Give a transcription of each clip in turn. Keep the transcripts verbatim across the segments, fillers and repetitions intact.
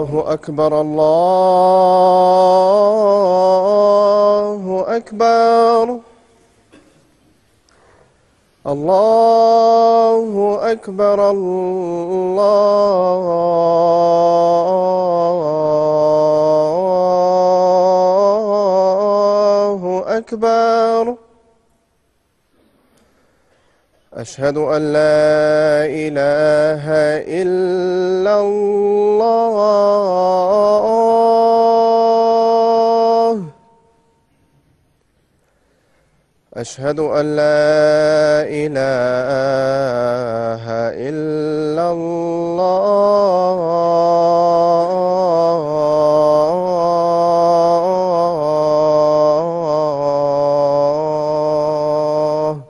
الله أكبر الله أكبر الله أكبر الله أكبر. أشهد أن لا إله إلا الله. أشهد أن لا إله إلا الله.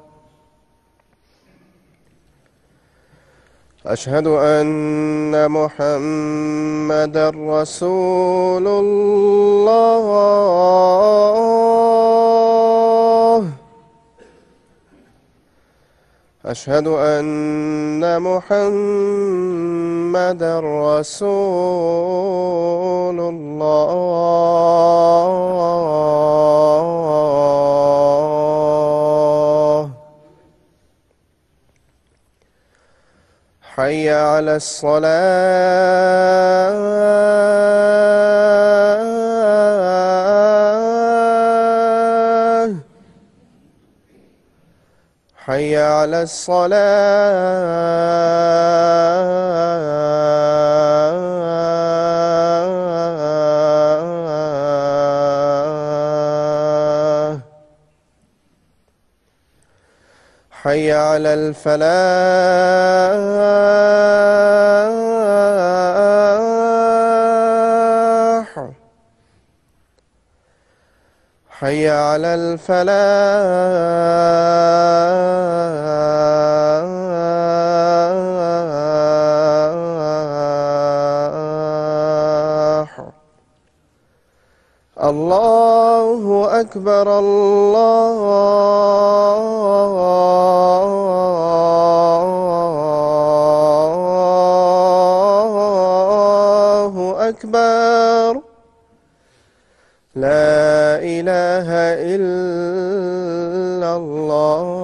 أشهد أن محمدًا رسول الله. أشهد أن محمدًا رسول الله. حي على الصلاة. حي على الصلاة. حي على الفلاح. حي على الفلاح. الله أكبر الله أكبر. لا إله إلا الله.